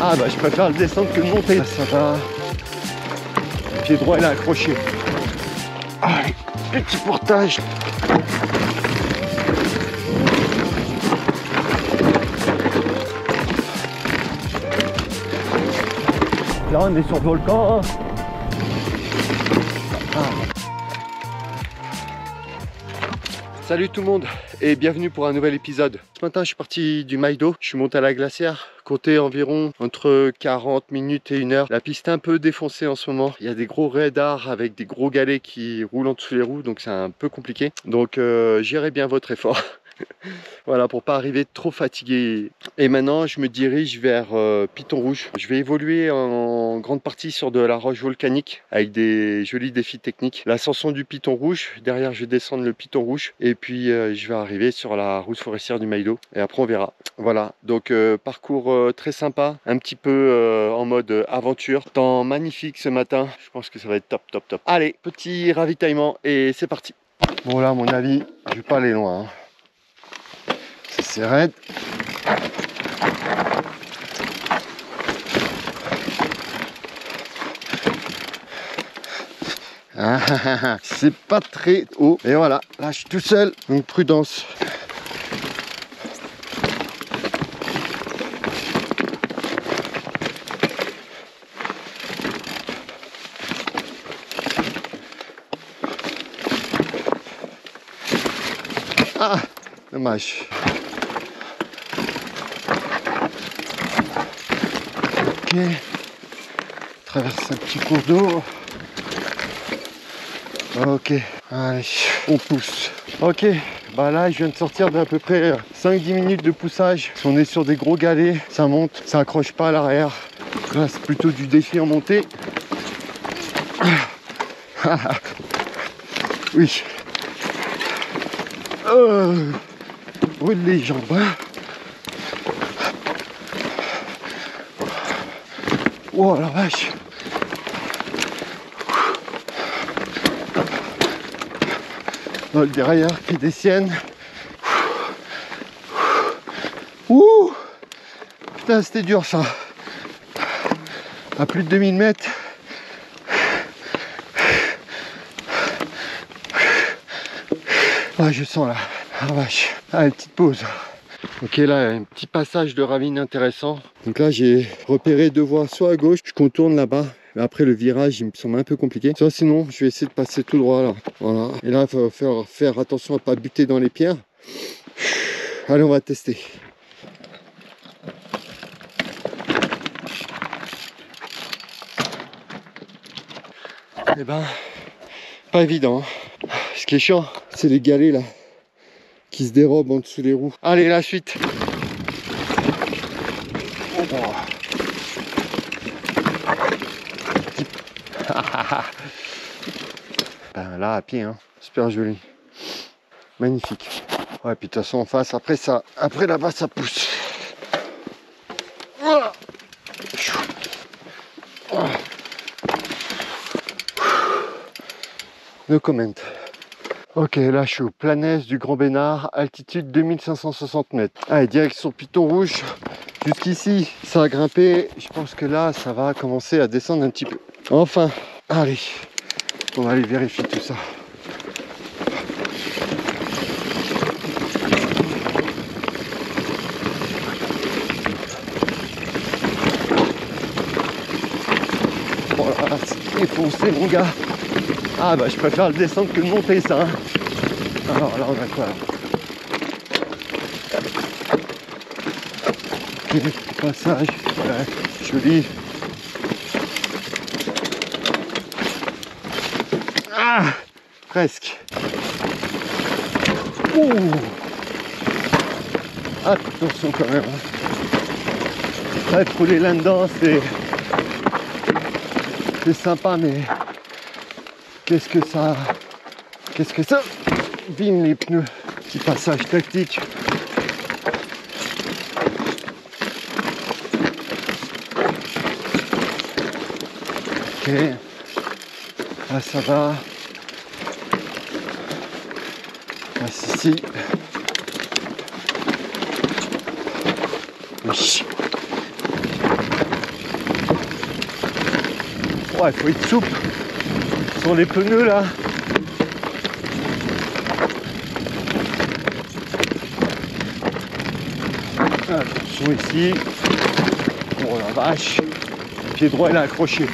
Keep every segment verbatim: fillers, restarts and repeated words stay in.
Ah bah je préfère le descendre que le monter. Là, ça va. Le pied droit il est accroché. Allez, petit portage. Là on est sur le volcan. Ah. Salut tout le monde et bienvenue pour un nouvel épisode. Ce matin je suis parti du Maïdo, je suis monté à la glacière, compté environ entre quarante minutes et une heure. La piste est un peu défoncée en ce moment, il y a des gros raies d'art avec des gros galets qui roulent en dessous les roues, donc c'est un peu compliqué. Donc euh, gérez bien votre effort. Voilà, pour pas arriver trop fatigué. Et maintenant je me dirige vers euh, Piton Rouge. Je vais évoluer en grande partie sur de la roche volcanique avec des jolis défis techniques. L'ascension du Piton Rouge, derrière je vais descendre le Piton Rouge et puis euh, je vais arriver sur la route forestière du Maïdo et après on verra. Voilà, donc euh, parcours euh, très sympa, un petit peu euh, en mode euh, aventure. Temps magnifique ce matin, je pense que ça va être top top top. Allez, petit ravitaillement et c'est parti. Bon là à mon avis, je vais pas aller loin, hein. C'est raide. Ah, c'est pas très haut. Et voilà, là je suis tout seul, donc prudence. Ah, dommage. Ok, traverse un petit cours d'eau. Ok, allez, on pousse. Ok, bah là je viens de sortir d'à peu près cinq dix minutes de poussage. On est sur des gros galets, ça monte, ça accroche pas à l'arrière. Là c'est plutôt du défi en montée. Oui. Euh, brûle les jambes. Hein. Oh la vache. Dans le dérailleur qui détiennent. Ouh. Putain c'était dur ça. À plus de deux mille mètres. Ah je sens là. Ah vache. Allez, petite pause. Ok, là un petit passage de ravine intéressant. Donc là j'ai repéré deux voies, soit à gauche, je contourne là-bas. Après le virage il me semble un peu compliqué. Soit sinon je vais essayer de passer tout droit là. Voilà. Et là il faut faire, faire attention à ne pas buter dans les pierres. Allez, on va tester. Eh ben, pas évident. Ce qui est chiant, c'est les galets là qui se dérobent en dessous des roues. Allez, la suite. Oh, oh. Ben là à pied, hein. Super joli, magnifique. Ouais, puis de toute façon en face, après ça, après là-bas ça pousse. No comment. Ok, là je suis au Planès du Grand Bénard, altitude deux mille cinq cent soixante mètres. Allez, direction Piton Rouge. Jusqu'ici, ça a grimpé. Je pense que là, ça va commencer à descendre un petit peu. Enfin, allez, on va aller vérifier tout ça. Oh là, c'est défoncé mon gars. Ah bah je préfère le descendre que le monter ça. Hein. Alors là on a quoi là? Ok, petit passage, ouais, joli. Ah, presque. Ouh. Attention quand même. Hein. Être roulé là-dedans c'est c'est sympa mais qu'est-ce que ça qu'est-ce que ça bim les pneus. Petit passage tactique. Ok, là ça va. Là si. Oui. Ouais, il faut être souple sur les pneus là. Attention ici. Oh la vache. Le pied droit il est accroché.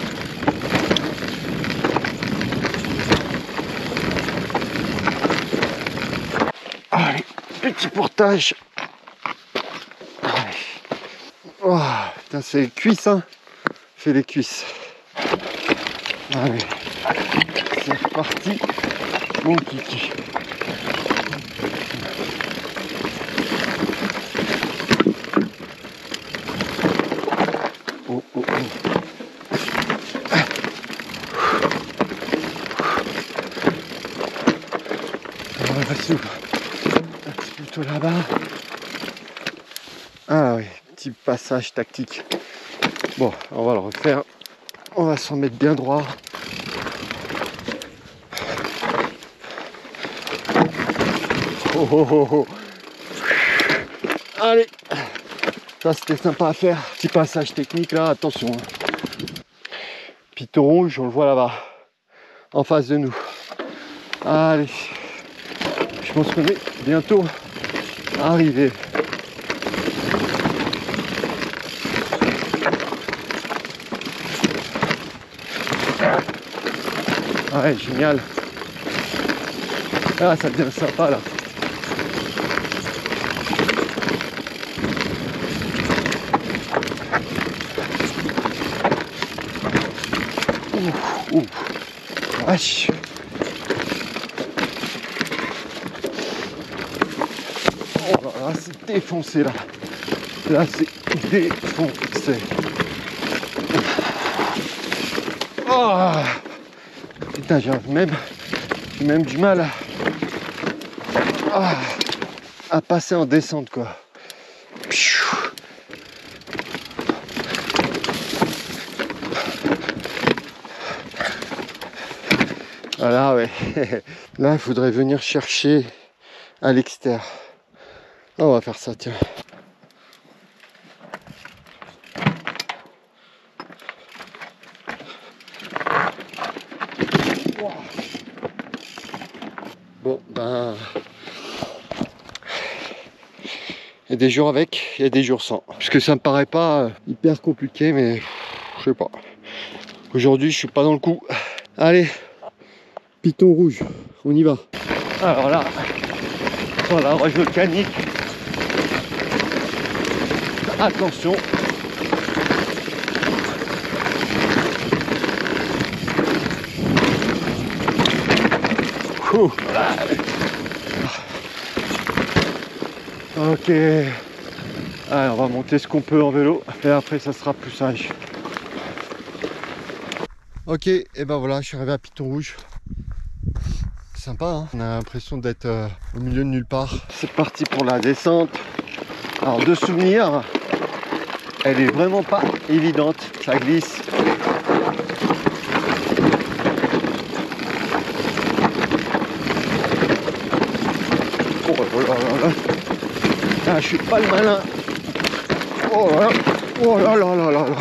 Allez, petit portage. Allez. Oh, putain, c'est les cuisses, hein. Fais les cuisses. Allez, c'est reparti. Mon kiki. Oh, oh, oh. On va passer plutôt là-bas. Ah oui, petit passage tactique. Bon, on va le refaire. On va s'en mettre bien droit. Oh, oh, oh, oh. Allez, ça c'était sympa à faire. Petit passage technique là, attention. Piton rouge, on le voit là-bas, en face de nous. Allez, je pense qu'on est bientôt arrivé. Ouais, génial. Ah, ça devient sympa là. Ouf, ouf. Vache. Oh là là, c'est défoncé là. Là, c'est défoncé. Oh. Putain, j'ai même, j'ai même du mal à, à, à passer en descente quoi. Voilà, ouais. Là, il faudrait venir chercher à l'extérieur. On va faire ça, tiens. Bon, ben... il y a des jours avec, il y a des jours sans. Parce que ça me paraît pas hyper compliqué, mais je sais pas. Aujourd'hui, je suis pas dans le coup. Allez, Piton rouge, on y va. Alors là, sur la roche volcanique, attention. Ouh. Ok. Allez, on va monter ce qu'on peut en vélo et après ça sera plus sage. Ok, et ben voilà, je suis arrivé à Piton rouge. Sympa, hein, on a l'impression d'être euh, au milieu de nulle part. C'est parti pour la descente. Alors de souvenir, elle est vraiment pas évidente, ça glisse. Oh là là là. Ah, je suis pas le malin. Oh là là, oh là là là là là.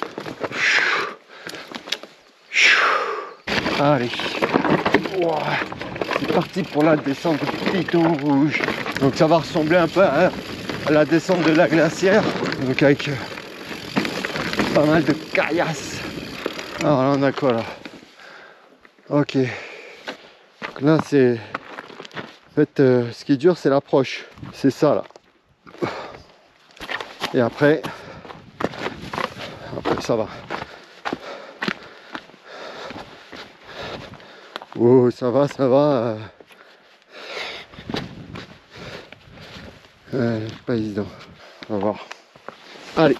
Allez. Oh. C'est parti pour la descente de Piton rouge. Donc ça va ressembler un peu à, à la descente de la glacière. Donc avec euh, pas mal de caillasses. Alors là on a quoi là? Ok. Donc là c'est... En fait euh, ce qui est dur c'est l'approche. C'est ça là. Et après... Après ça va. Oh, ça va, ça va. Euh, pas évident. On va voir. Allez.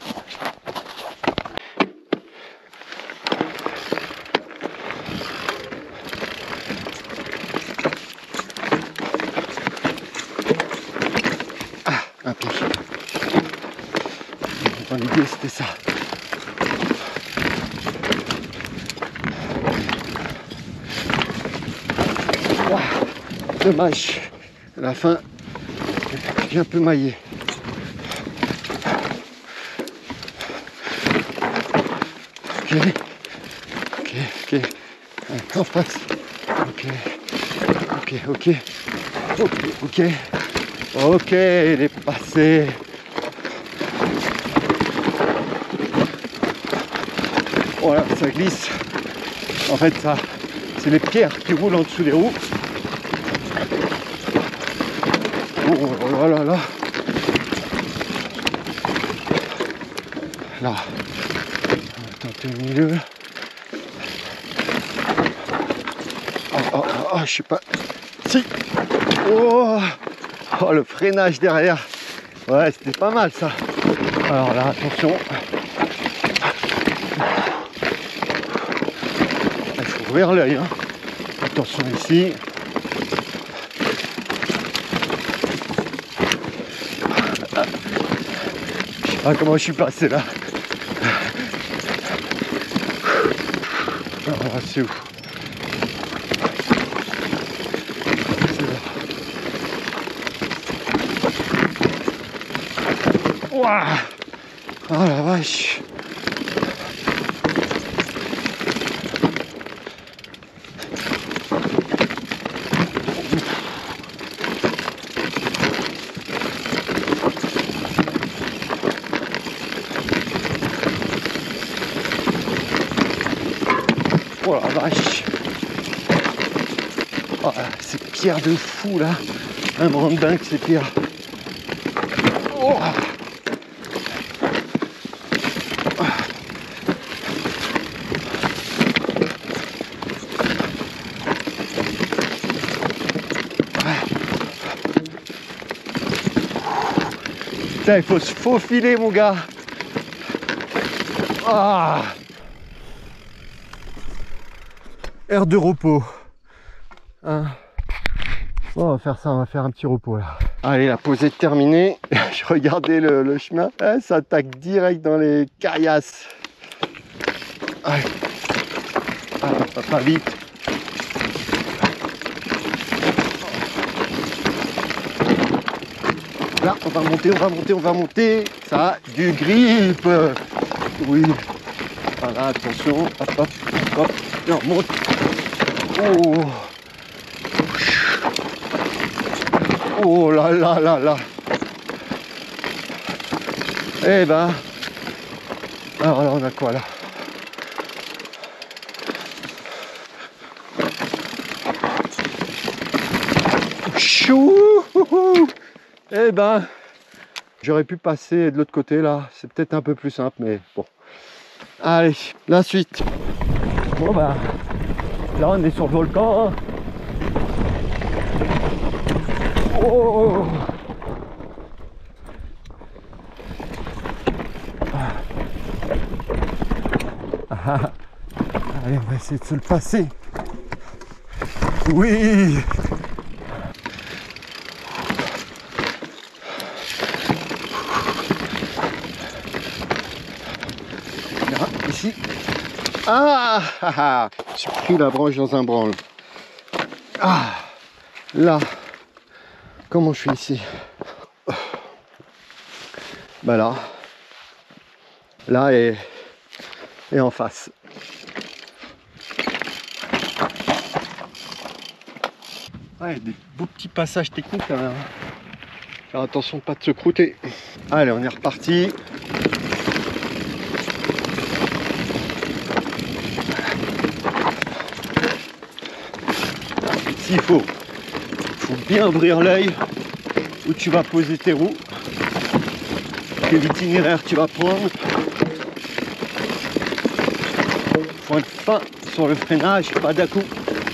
Ah, un pied. Dans l'idée, c'était ça. Dommage, à la fin, j'ai un peu maillé. Ok. ok. En face. Ok. Ok, ok. Ok, ok. Ok, il est passé. Voilà, ça glisse. En fait, ça, c'est les pierres qui roulent en dessous des roues. Oh là là là. Là. On va tenter au milieu. Oh, oh, oh, oh, je sais pas. Si. Oh, oh, le freinage derrière. Ouais, c'était pas mal ça. Alors là, attention. Il faut ouvrir l'œil. Hein. Attention ici. Je sais pas comment je suis passé là. Alors là, c'est où? Ouah. Oh la vache. Oh la vache. Oh, ces pierres de fou là. Un me rend dingue ces pierres. Oh. Putain, il faut se faufiler mon gars. Ah. Aire de repos. Hein. Bon, on va faire ça, on va faire un petit repos là. Allez, la pause est terminée. Je regardais le, le chemin. Ah, ça attaque direct dans les caillasses. Allez. Ah, pas, pas vite. Là, on va monter, on va monter, on va monter. Ça a du grip. Oui. Voilà, attention. Hop, hop, hop. Et on monte. Oh. Oh là là là là. Eh ben. Alors là, on a quoi là? Chou. Eh ben, j'aurais pu passer de l'autre côté là, c'est peut-être un peu plus simple, mais bon. Allez, la suite. Bon bah, là on est sur le volcan. Oh. Ah. Allez, on va essayer de se le passer. Oui. Ici. Ah, ah, ah. J'ai pris la branche dans un branle. Ah, là. Comment je suis ici? Bah là. Là et, et en face. Ouais, des beaux petits passages techniques quand même. Faire attention de pas de se croûter. Allez, on est reparti. S'il faut, faut bien ouvrir l'œil où tu vas poser tes roues, quel itinéraire tu vas prendre. Faut être fin sur le freinage, pas d'un coup.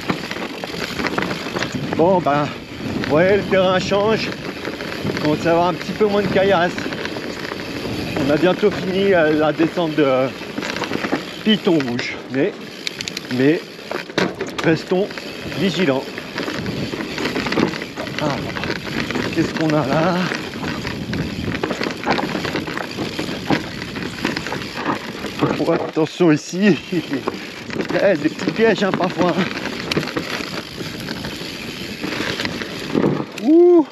Bon ben, vous voyez, le terrain change, on commence à avoir un petit peu moins de caillasses. On a bientôt fini la descente de Piton Rouge, mais, mais restons vigilants. Ah, qu'est-ce qu'on a là? Oh, attention ici, eh, des petits pièges hein, parfois. Ouh.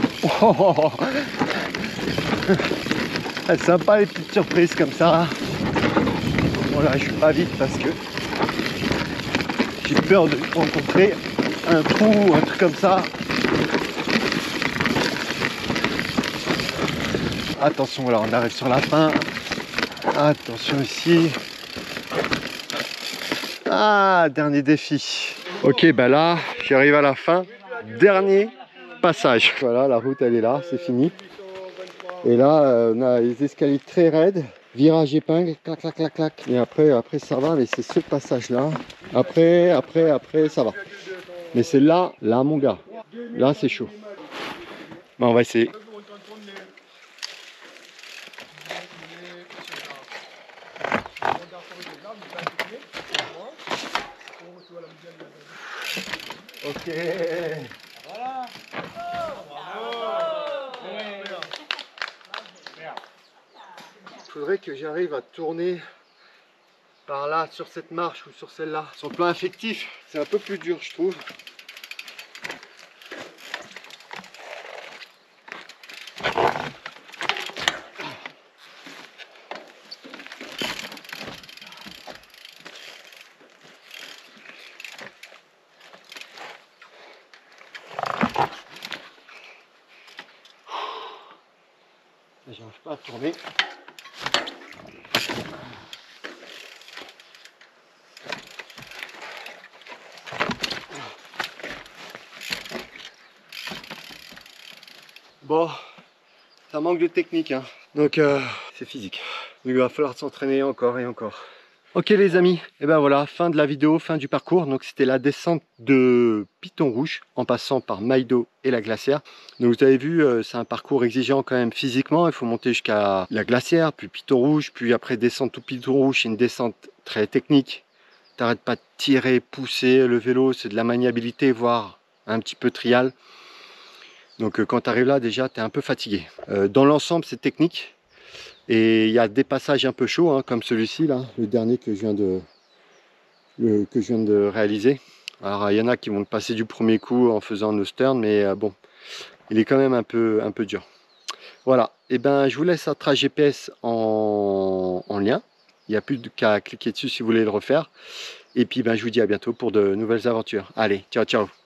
Oh. C'est sympa les petites surprises comme ça. Bon là je vais pas vite parce que j'ai peur de rencontrer un trou ou un truc comme ça. Attention, là on arrive sur la fin. Attention ici. Ah, dernier défi. Ok, ben là j'arrive à la fin. Dernier passage. Voilà, la route elle est là, c'est fini. Et là euh, on a les escaliers très raides. Virage épingle, clac clac clac clac. Et après, après ça va, mais c'est ce passage là. Après, après, après ça va. Mais c'est là, là mon gars. Là c'est chaud. Bon, on va essayer. Ok. Voilà. Il faudrait que j'arrive à tourner par là, sur cette marche ou sur celle-là. Sur le plan affectif, c'est un peu plus dur, je trouve. J'arrive pas à tourner. Bon, ça manque de technique, hein. Donc euh, c'est physique. Donc, il va falloir s'entraîner encore et encore. Ok les amis, et ben voilà, fin de la vidéo, fin du parcours. Donc c'était la descente de Piton Rouge en passant par Maïdo et la glacière. Donc vous avez vu, euh, c'est un parcours exigeant quand même physiquement. Il faut monter jusqu'à la glacière, puis Piton Rouge, puis après descendre tout Piton Rouge. C'est une descente très technique. T'arrêtes pas de tirer, pousser. Le vélo, c'est de la maniabilité, voire un petit peu trial. Donc euh, quand tu arrives là, déjà, tu es un peu fatigué. Euh, dans l'ensemble, c'est technique. Et il y a des passages un peu chauds, hein, comme celui-ci, là, le dernier que je viens de, le, que je viens de réaliser. Alors il y en a qui vont passer du premier coup en faisant nos stern, mais euh, bon, il est quand même un peu, un peu dur. Voilà, et ben je vous laisse un trajet G P S en, en lien. Il n'y a plus qu'à cliquer dessus si vous voulez le refaire. Et puis ben, je vous dis à bientôt pour de nouvelles aventures. Allez, ciao ciao.